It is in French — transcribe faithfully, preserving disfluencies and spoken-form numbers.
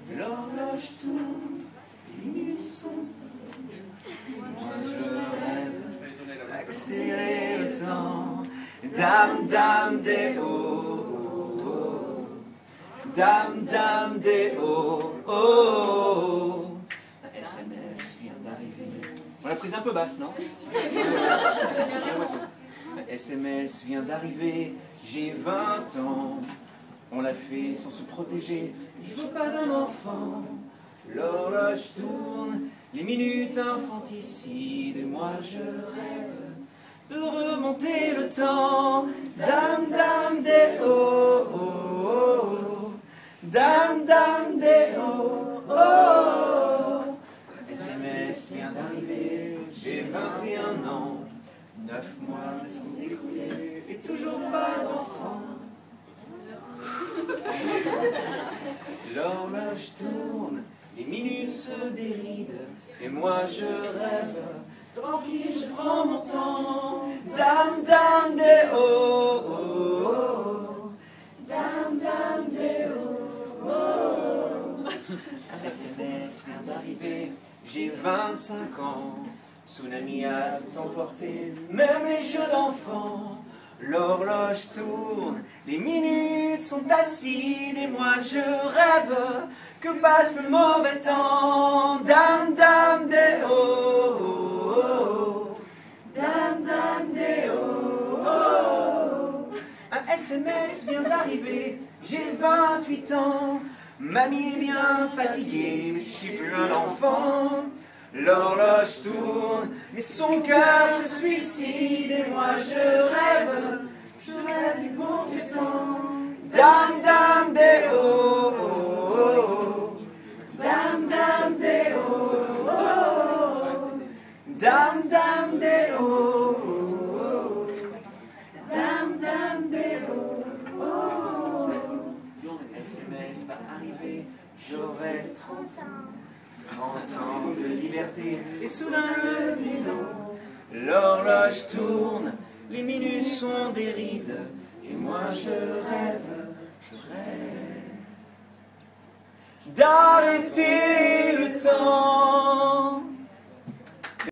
l'horloge tourne, les minutes sont... Moi je rêve d'accélérer le temps. Dame, dame, des hauts, dame, dame, des hauts, oh. Un S M S vient d'arriver. On l'a prise un peu basse, non? Un S M S vient d'arriver, j'ai vingt ans. On l'a fait sans se protéger, je veux pas d'un enfant. L'horloge tourne, les minutes infanticides, et moi je rêve de remonter le temps. Dame, dame, des hauts, oh, oh. Dame, dame, des hauts, oh, oh. Un S M S vient d'arriver, j'ai vingt et un ans. Neuf mois se sont écoulés, et toujours pas d'enfant. L'horloge tourne, les minutes se dérident, et moi je rêve, tranquille je prends mon temps. Dame, dame, des hauts, oh, oh. Dame, dame, des hauts, oh, oh. Un S M S vient d'arriver, j'ai vingt-cinq ans. Tsunami a tout emporté, même les jeux d'enfants. L'horloge tourne, les minutes sont acides, et moi je rêve que passe le mauvais temps. Dame, dame, des hauts, oh, oh. Dame, dame, des hauts, oh, oh. Un S M S vient d'arriver, j'ai vingt-huit ans. Mamie est bien fatiguée, mais je suis plus un enfant. L'horloge tourne, mais son cœur se suicide, et moi je rêve, je rêve du bon vieux temps. Dame, dame, des hauts, oh, oh. Dame, dame, des hauts, oh, oh. Dame, dame, des hauts, oh, oh. Dame, dame, des hauts, oh, oh. S M S va arriver, j'aurai trente ans. Trente ans de liberté, et soudain le bilan. L'horloge tourne, les minutes sont des rides, et moi je rêve, je rêve d'arrêter le temps.